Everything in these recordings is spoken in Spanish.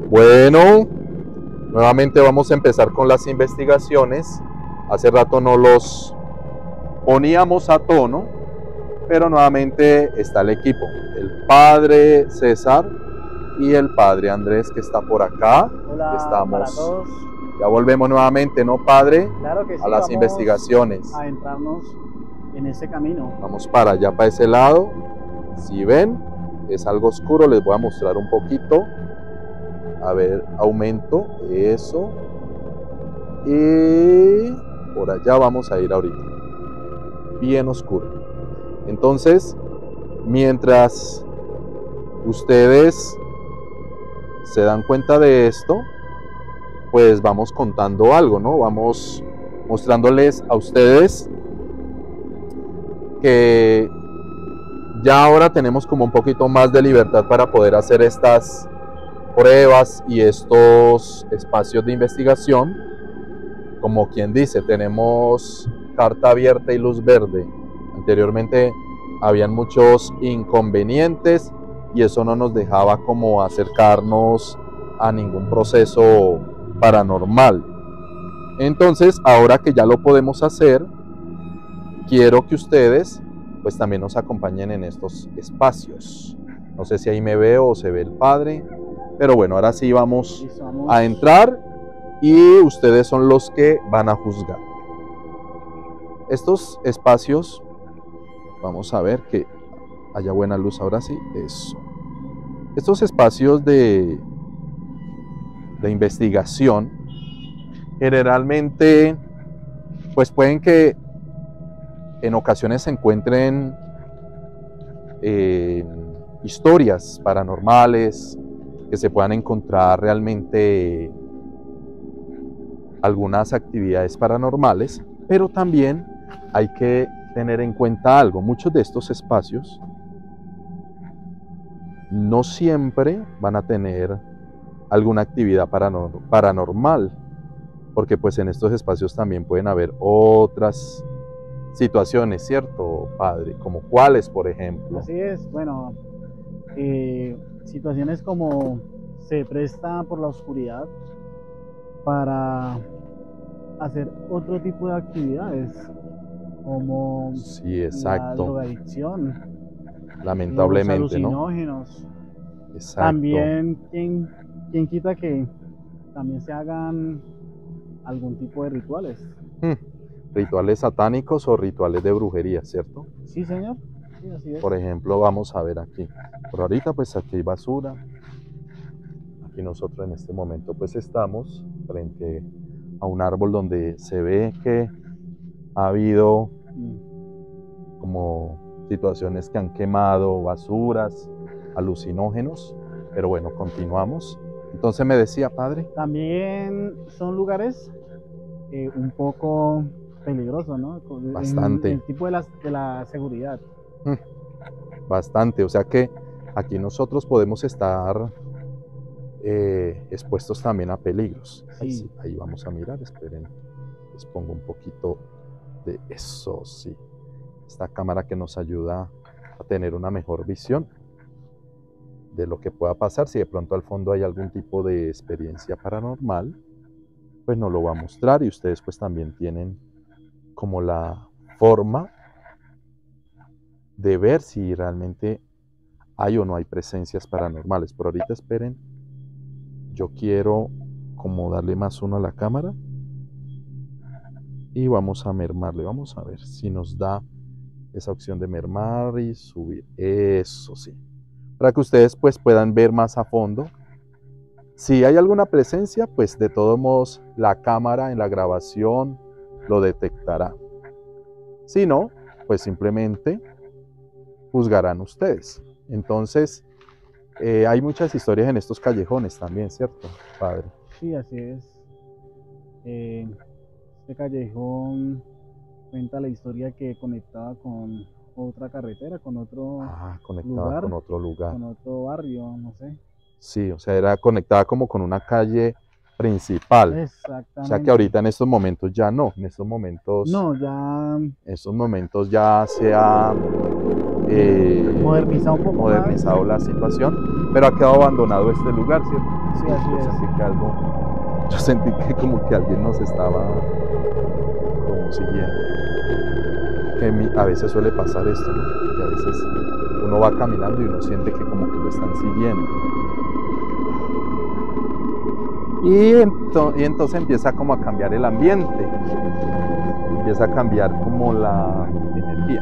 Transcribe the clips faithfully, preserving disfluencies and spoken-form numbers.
Bueno, nuevamente vamos a empezar con las investigaciones. Hace rato no los poníamos a tono, pero nuevamente está el equipo. El padre César y el padre Andrés, que está por acá. Hola, Estamos, para todos. ya volvemos nuevamente, ¿no, padre? Claro que sí, a las vamos investigaciones. a entrarnos en ese camino. Vamos para allá, para ese lado. Si ven, es algo oscuro, les voy a mostrar un poquito. A ver, aumento, eso. Y por allá vamos a ir ahorita. Bien oscuro. Entonces, mientras ustedes se dan cuenta de esto, pues vamos contando algo, ¿no? Vamos mostrándoles a ustedes que ya ahora tenemos como un poquito más de libertad para poder hacer estas pruebas y estos espacios de investigación. Como quien dice, tenemos carta abierta y luz verde. Anteriormente habían muchos inconvenientes y eso no nos dejaba como acercarnos a ningún proceso paranormal. Entonces, ahora que ya lo podemos hacer, quiero que ustedes pues también nos acompañen en estos espacios. No sé si ahí me veo o se ve el padre, pero bueno, ahora sí vamos a entrar y ustedes son los que van a juzgar. Estos espacios, vamos a ver que haya buena luz ahora sí, eso. Estos espacios de, de investigación, generalmente, pues pueden que en ocasiones se encuentren eh, historias paranormales, que se puedan encontrar realmente algunas actividades paranormales, pero también hay que tener en cuenta algo. Muchos de estos espacios no siempre van a tener alguna actividad paranor- paranormal, porque pues en estos espacios también pueden haber otras situaciones, ¿cierto, padre? Como cuáles, por ejemplo. Así es, bueno, eh, situaciones como se presta por la oscuridad para hacer otro tipo de actividades, como Sí, la exacto. drogadicción, Lamentablemente, los ¿no? alucinógenos. Exacto. También, ¿quién, quién quita que también se hagan algún tipo de rituales? Hmm. Rituales satánicos o rituales de brujería, ¿cierto? Sí, señor. Sí, así es. Por ejemplo, vamos a ver aquí. Por ahorita, pues aquí hay basura. Aquí nosotros en este momento, pues estamos frente a un árbol donde se ve que ha habido como situaciones que han quemado basuras, alucinógenos. Pero bueno, continuamos. Entonces me decía, padre. También son lugares eh, un poco peligrosos, ¿no? Con- Bastante. En el tipo de la, de la seguridad. Bastante, o sea que aquí nosotros podemos estar eh, expuestos también a peligros. Ahí, Sí. sí, ahí vamos a mirar, esperen, les pongo un poquito de eso, sí. Esta cámara que nos ayuda a tener una mejor visión de lo que pueda pasar. Si de pronto al fondo hay algún tipo de experiencia paranormal, pues nos lo va a mostrar y ustedes pues también tienen como la forma de ver si realmente hay o no hay presencias paranormales. Por ahorita esperen, yo quiero como darle más uno a la cámara y vamos a mermarle, vamos a ver si nos da esa opción de mermar y subir, eso sí, para que ustedes pues puedan ver más a fondo. Si hay alguna presencia, pues de todos modos la cámara en la grabación lo detectará. Si no, pues simplemente juzgarán ustedes. Entonces, eh, hay muchas historias en estos callejones también, ¿cierto, padre? Sí, así es. Eh, este callejón cuenta la historia que conectaba con otra carretera, con otro Ah, conectada lugar, con otro lugar. con otro barrio, no sé. Sí, o sea, era conectada como con una calle principal. Exactamente. O sea que ahorita en estos momentos ya no, en estos momentos, No, ya en estos momentos ya se ha eh, modernizado un poco modernizado la situación, pero ha quedado abandonado este lugar, ¿cierto? Sí, así Yo es. sentí que algo, yo sentí que como que alguien nos estaba como siguiendo. Que mi, a veces suele pasar esto, ¿no? Que a veces uno va caminando y uno siente que como que lo están siguiendo. Y, ento, y entonces empieza como a cambiar el ambiente, empieza a cambiar como la energía.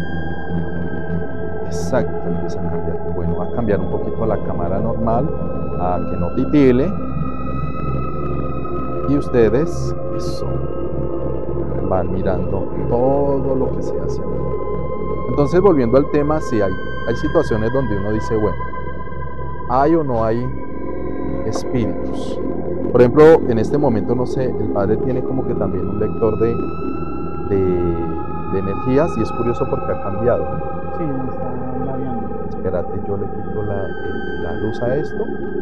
Exacto, empieza a cambiar. Bueno, va a cambiar un poquito la cámara normal, a que no titile. Y ustedes, eso, van mirando todo lo que se hace. Entonces, volviendo al tema, sí hay, hay situaciones donde uno dice, bueno, ¿hay o no hay espíritus? Por ejemplo, en este momento, no sé, el padre tiene como que también un lector de, de, de energías y es curioso porque ha cambiado. Sí, está variando. Espérate, yo le quito la, la luz a esto.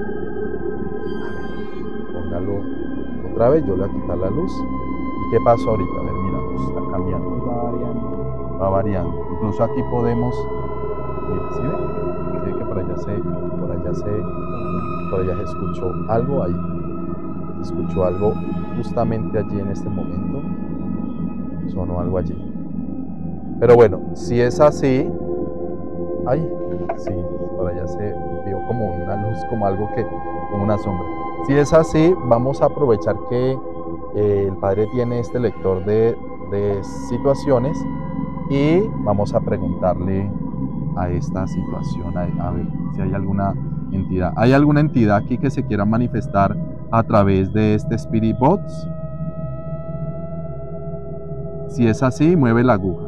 Póngalo otra vez, yo le voy a quitar la luz. ¿Y qué pasó ahorita? A ver, miramos, está cambiando. Va variando. Va variando. Incluso aquí podemos, mira, ¿sí ve? ¿Sí ve que por allá se, por allá se, por allá se escuchó algo ahí? Se escuchó algo justamente allí en este momento. Sonó algo allí. Pero bueno, si es así, ay, sí, por allá se vio como una luz, como algo que, como una sombra. Si es así, vamos a aprovechar que eh, el padre tiene este lector de, de situaciones y vamos a preguntarle a esta situación, a, a ver si hay alguna entidad. ¿Hay alguna entidad aquí que se quiera manifestar a través de este Spirit Box? Si es así, mueve la aguja.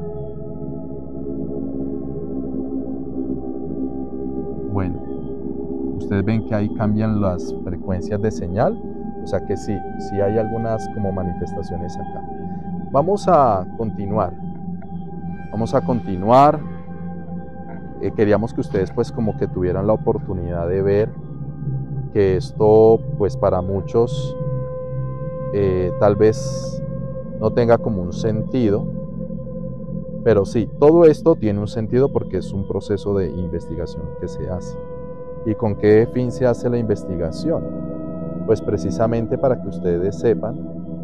Bueno, ustedes ven que ahí cambian las frecuencias de señal, o sea que sí, sí hay algunas como manifestaciones acá. Vamos a continuar, vamos a continuar. Eh, queríamos que ustedes pues como que tuvieran la oportunidad de ver que esto pues para muchos eh, tal vez no tenga como un sentido, pero sí, todo esto tiene un sentido porque es un proceso de investigación que se hace. ¿Y con qué fin se hace la investigación? Pues precisamente para que ustedes sepan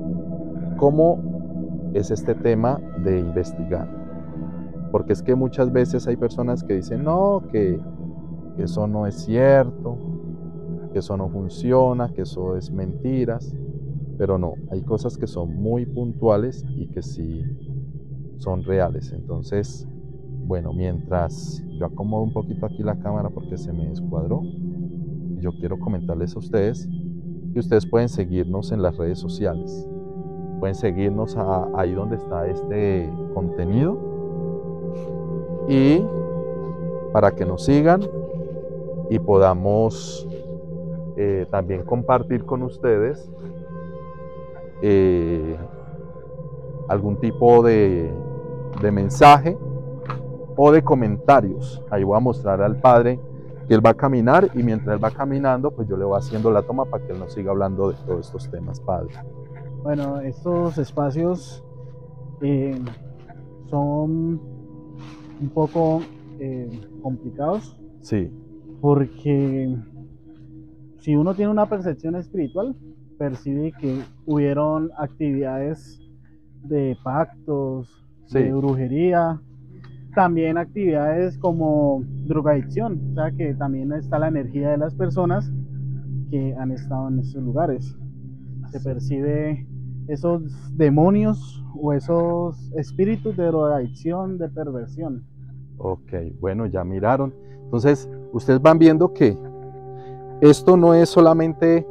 cómo es este tema de investigar. Porque es que muchas veces hay personas que dicen, no, que, que eso no es cierto, que eso no funciona, que eso es mentiras. Pero no, hay cosas que son muy puntuales y que sí son reales. Entonces, bueno, mientras yo acomodo un poquito aquí la cámara porque se me descuadró, yo quiero comentarles a ustedes que ustedes pueden seguirnos en las redes sociales. Pueden seguirnos a, ahí donde está este contenido y para que nos sigan y podamos eh, también compartir con ustedes eh, algún tipo de, de mensaje o de comentarios. Ahí voy a mostrar al padre que él va a caminar y mientras él va caminando pues yo le voy haciendo la toma para que él nos siga hablando de todos estos temas, padre. Bueno, estos espacios eh, son un poco eh, complicados. Sí. Porque si uno tiene una percepción espiritual, percibe que hubieron actividades de pactos, sí, de brujería, también actividades como drogadicción, o sea que también está la energía de las personas que han estado en estos lugares. Se percibe esos demonios o esos espíritus de drogadicción, de perversión. Ok, bueno, ya miraron. Entonces, ustedes van viendo que esto no es solamente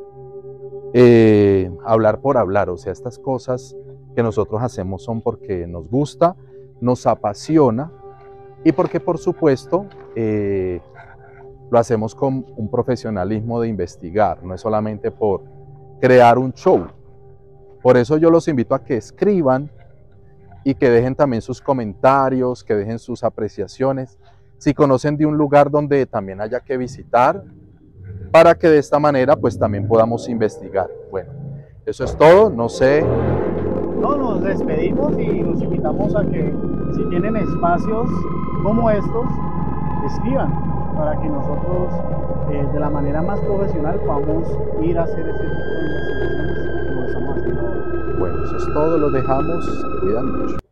eh, hablar por hablar, o sea, estas cosas que nosotros hacemos son porque nos gusta, nos apasiona y porque, por supuesto, eh, lo hacemos con un profesionalismo de investigar, no es solamente por crear un show. Por eso yo los invito a que escriban y que dejen también sus comentarios, que dejen sus apreciaciones, si conocen de un lugar donde también haya que visitar, para que de esta manera pues también podamos investigar. Bueno, eso es todo, no sé. No, nos despedimos y los invitamos a que si tienen espacios como estos, escriban para que nosotros eh, de la manera más profesional podamos ir a hacer este tipo de investigaciones como lo estamos haciendo ahora. Bueno, eso es todo, los dejamos, se cuidan mucho.